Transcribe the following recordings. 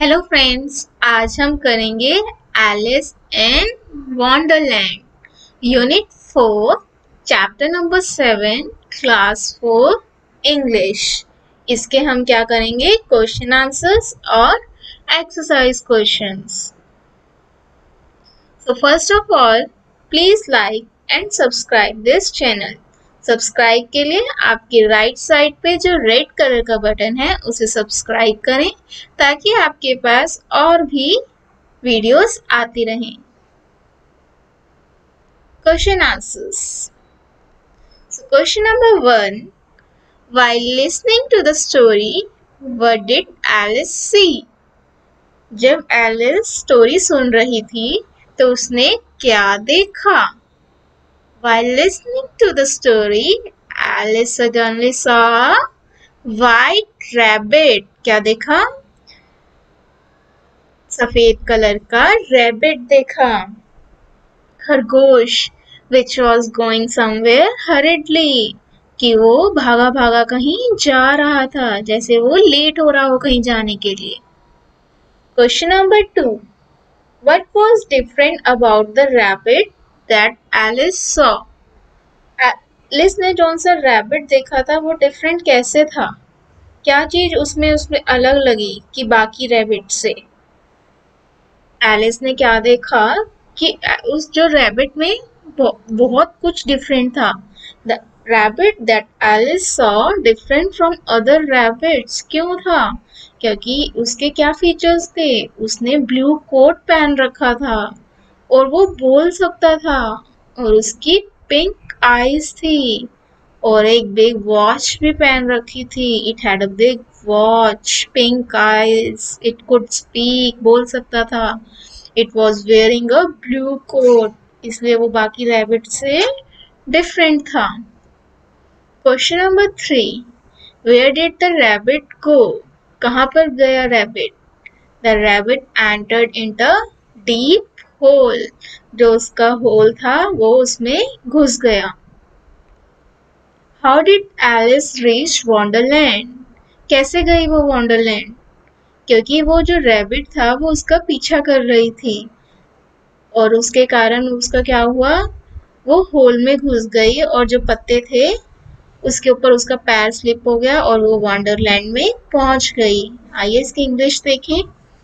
Hello friends, आज हम करेंगे Alice in Wonderland unit 4 chapter number 7 class 4 English. इसके हम क्या करेंगे? क्वेश्चन आंसर्स और exercise questions. So first of all please like and subscribe this channel. Subscribe के लिए आपकी राइट साइड पे जो रेड कलर का बटन है उसे सब्सक्राइब करें ताकि आपके पास और भी वीडियोस आती रहें। Question answers. So question number 1. While listening to the story, what did Alice see? जब एलिस स्टोरी सुन रही थी तो उसने क्या देखा? While listening to the story, Alice suddenly saw a white rabbit. क्या देखा? सफेद कलर का रैबिट देखा, खरगोश, which was going somewhere hurriedly, कि वो भागा भागा कहीं जा रहा था, जैसे वो लेट हो रहा हो कहीं जाने के लिए। Question number 2. What was different about the rabbit that Alice saw? Alice ने जौन सा रैबिट देखा था वो डिफरेंट कैसे था? क्या चीज उसमें अलग लगी कि बाकी रैबिट से? एलिस ने क्या देखा कि उस जो रैबिट में बहुत कुछ डिफरेंट था। The rabbit that Alice saw different from other rabbits. क्यों था? क्योंकि उसके क्या फीचर्स थे? उसने ब्लू कोट पहन रखा था और वो बोल सकता था और उसकी पिंक आईज थी और एक बिग वॉच भी पहन रखी थी। It had a big watch, pink eyes, it could speak, बोल सकता था। It was wearing a blue coat, इसलिए वो बाकी रैबिट से डिफरेंट था। Question number 3. Where did the rabbit go? कहाँ पर गया rabbit? The rabbit entered into deep hole. जो उसका होल था वो उसमें घुस गया। How did Alice reach Wonderland? कैसे गई वो वंडरलैंड? क्योंकि वो जो रैबिट था वो उसका पीछा कर रही थी और उसके कारण उसका क्या हुआ? वो होल में घुस गई और जो पत्ते थे उसके ऊपर उसका पैर स्लिप हो गया और वो वंडरलैंड में पहुंच गई। आइए इसकी इंग्लिश देखें।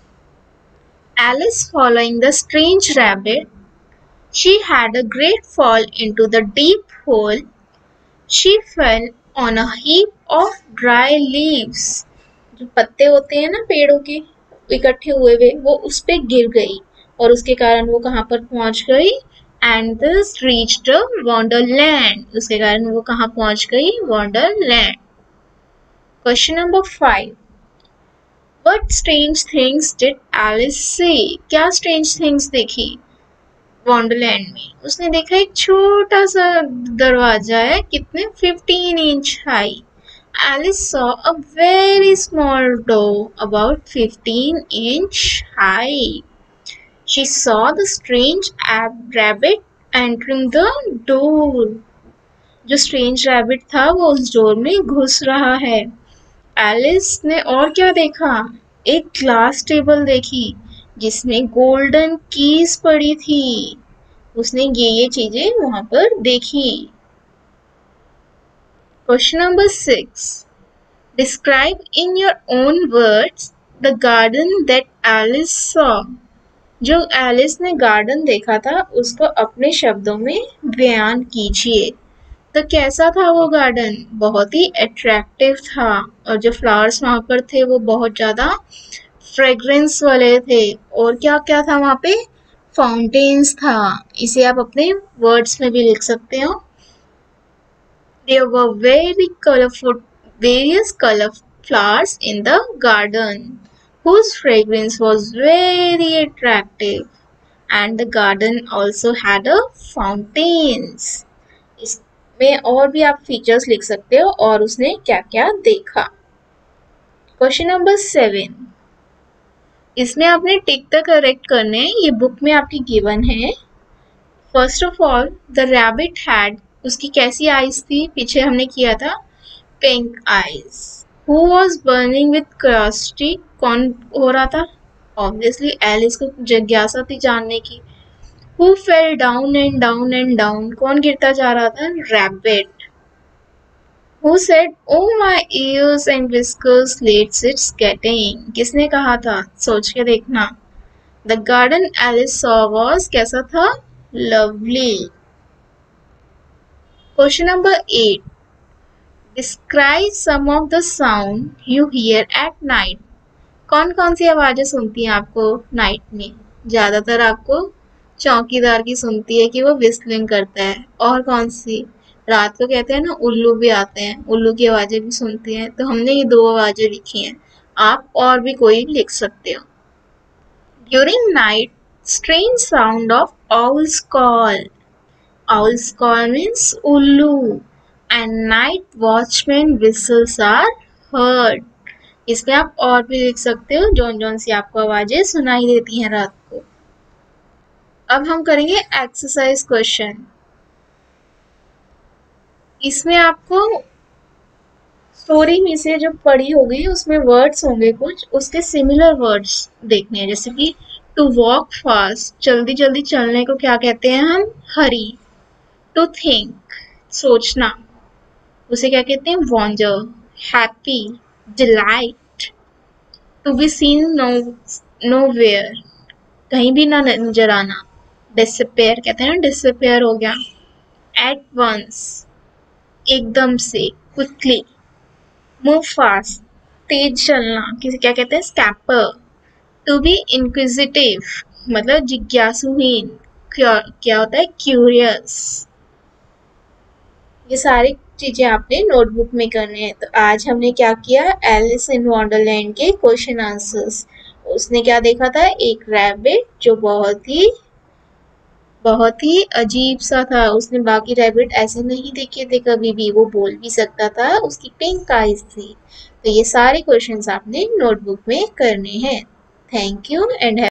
Alice following the strange rabbit, she had a great fall into the deep hole. She fell on a heap of dry leaves. जो पत्ते होते हैं ना पेड़ों के इकट्ठे हुए हुए, वो उस पे गिर गई और उसके कारण वो कहाँ पर पहुंच गई? And this reached a wonderland. उसके कारण वो कहाँ पहुंच गई? Wonderland. Question number 5. What strange things did Alice see? क्या strange things देखी वंडरलैंड में? उसने देखा एक छोटा सा दरवाजा है, कितने 15 inch high. Alice saw a very small door about 15 inch high. She saw the strange rabbit entering the door. जो strange rabbit था वो उस डोर में घुस रहा है। एलिस ने और क्या देखा? एक ग्लास टेबल देखी जिसमें गोल्डन कीज पड़ी थी। उसने ये चीजें वहां पर देखी। Question number 6. Describe in your own words the garden that Alice saw. जो एलिस ने गार्डन देखा था उसको अपने शब्दों में बयान कीजिए। तो कैसा था वो गार्डन? बहुत ही अट्रैक्टिव था और जो फ्लावर्स वहां पर थे वो बहुत ज्यादा फ्रेग्रेंस वाले थे। और क्या क्या था वहां पे? फाउंटेन्स था। इसे आप अपने वर्ड्स में भी लिख सकते हो। There were various color flowers in the garden whose fragrance was very attractive, and the garden also had a fountains. में और भी आप फीचर्स लिख सकते हो और उसने क्या क्या देखा। Question number 7. इसमें आपने टिक द करेक्ट करने, ये बुक में आपकी गिवन है। First of all the rabbit had, उसकी कैसी आईज थी? पीछे हमने किया था pink eyes. Who was burning with curiosity, कौन हो रहा था? ऑब्वियसली एलिस को जिज्ञासा थी जानने की। Who fell down and down and down, कौन गिरता जा रहा था? Rabbit. Who said oh my ears and whiskers let's it's getting, किसने कहा था? सोच के देखना। The garden Alice saw was कैसा था? Lovely. Question number 8, describe some of the sound you hear at night. कौन कौन सी आवाजें सुनती हैं आपको नाइट में? ज्यादातर आपको चौकीदार की सुनती है कि वो विस्लिंग करता है। और कौन सी? रात को कहते हैं ना उल्लू भी आते हैं, उल्लू की आवाजें भी सुनती हैं। तो हमने ये 2 आवाजें लिखी हैं, आप और भी कोई लिख सकते हो। During night strange sound of owl's call. Owl's call means ullu, and night watchman whistles are heard. इसमें आप और भी लिख सकते हो जौन जौन सी आपको आवाजें सुनाई देती हैं रात को। अब हम करेंगे एक्सरसाइज क्वेश्चन। इसमें आपको स्टोरी में से जो पढ़ी होगी उसमें वर्ड्स होंगे कुछ, उसके सिमिलर वर्ड्स देखने हैं। जैसे कि टू वॉक फास्ट, जल्दी जल्दी चलने को क्या कहते हैं हम? हरी। टू थिंक, सोचना, उसे क्या कहते हैं? Wonder. Happy, delight. To be seen nowhere, कहीं भी ना नजर आना। डिसअपेयर कहते हैं ना, डिसअपेयर हो गया। एट वंस, एकदम से, क्विकली। मूव फास्ट, तेज चलना, किसे क्या कहते हैं? स्कैपर। टू बी इंक्विजिटिव, मतलब जिज्ञासुहीन। क्या होता है? क्यूरियस। ये सारी चीजें आपने नोटबुक में करने हैं। तो आज हमने क्या किया? एलिस इन वंडरलैंड के क्वेश्चन आंसर्स। उसने क्या देखा था? एक रैबिट जो बहुत ही अजीब सा था। उसने बाकी रैबिट ऐसे नहीं देखे थे कभी भी, वो बोल भी सकता था, उसकी पिंक आईज थी। तो ये सारे क्वेश्चंस आपने नोटबुक में करने हैं। Thank you and